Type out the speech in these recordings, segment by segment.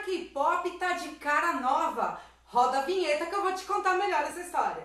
K-pop tá de cara nova. Roda a vinheta que eu vou te contar melhor essa história.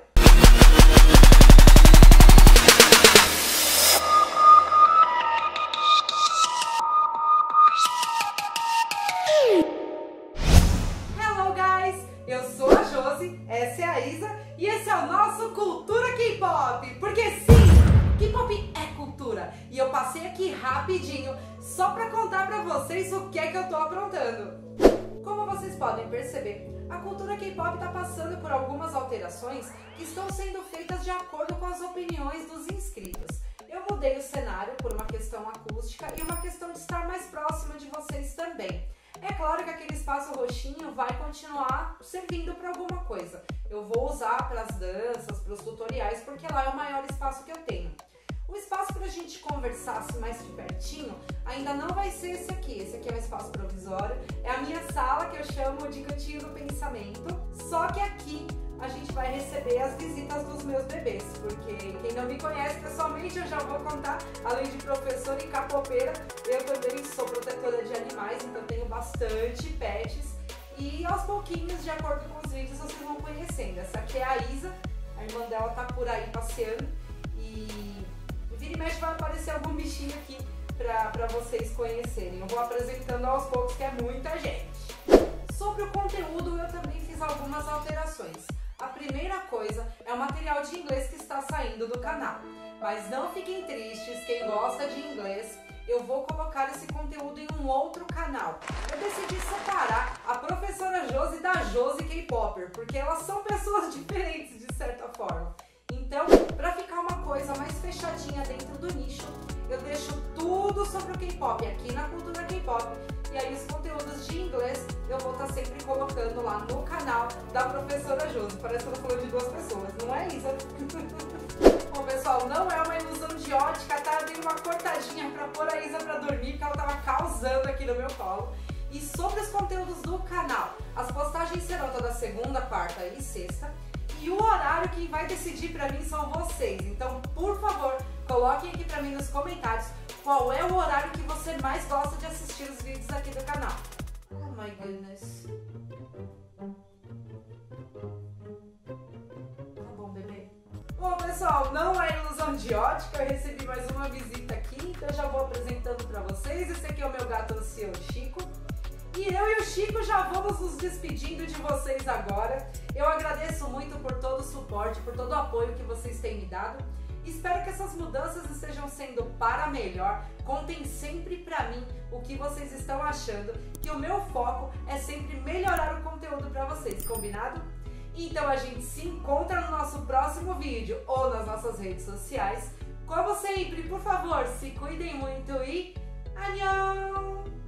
Hello guys, eu sou a Josi, essa é a Isa e esse é o nosso Cultura K-pop. Porque sim, K-pop é cultura e eu passei aqui rapidinho só pra contar pra vocês o que é que eu tô aprontando. Como vocês podem perceber, a cultura K-pop tá passando por algumas alterações que estão sendo feitas de acordo com as opiniões dos inscritos. Eu mudei o cenário por uma questão acústica e uma questão de estar mais próxima de vocês também. É claro que aquele espaço roxinho vai continuar servindo para alguma coisa. Eu vou usar para as danças, para os tutoriais, porque lá é o maior espaço que eu tenho. O espaço para a gente conversar assim, mais de pertinho ainda não vai ser esse aqui. Esse aqui é um espaço provisório. É a minha sala que eu chamo de cantinho do pensamento. Só que aqui a gente vai receber as visitas dos meus bebês, porque quem não me conhece pessoalmente, eu já vou contar, além de professora e capoeira, eu também sou protetora de animais, então tenho bastante pets e aos pouquinhos, de acordo com os vídeos, vocês vão conhecendo. Essa aqui é a Isa, a irmã dela tá por aí passeando e vira e mexe vai aparecer algum bichinho aqui pra vocês conhecerem. Eu vou apresentando aos poucos, que é muita gente. Sobre o conteúdo, eu também fiz algumas alterações. A primeira coisa é o material de inglês que está saindo do canal. Mas não fiquem tristes, quem gosta de inglês, eu vou colocar esse conteúdo em um outro canal. Eu decidi separar a professora Josi da Josi K-Popper, porque elas são pessoas diferentes de certa forma. Então, para ficar uma coisa mais fechadinha dentro do nicho, eu deixo tudo sobre o K-pop aqui na Cultura K-pop. E aí os conteúdos de inglês eu vou estar sempre colocando lá no canal da professora Josi. Parece que eu tô falando de duas pessoas, não é, Isa? Bom, pessoal, não é uma ilusão de ótica, tá? Eu dei uma cortadinha pra pôr a Isa pra dormir, porque ela tava causando aqui no meu colo. E sobre os conteúdos do canal, as postagens serão toda segunda, quarta e sexta. E o horário quem vai decidir pra mim são vocês. Então, por favor, coloquem aqui pra mim nos comentários qual é o horário que você mais gosta de assistir os vídeos aqui do canal. Oh my goodness. Tá bom, bebê? Bom, pessoal, não é ilusão de ótica, eu recebi mais uma visita aqui, então eu já vou apresentando pra vocês. Esse aqui é o meu gato ancião, Chico. E eu e o Chico já vamos nos despedindo de vocês agora. Eu agradeço muito por todo o suporte, por todo o apoio que vocês têm me dado. Espero que essas mudanças estejam sendo para melhor. Contem sempre pra mim o que vocês estão achando, que o meu foco é sempre melhorar o conteúdo pra vocês, combinado? Então a gente se encontra no nosso próximo vídeo ou nas nossas redes sociais. Como sempre, por favor, se cuidem muito e... Annyeong!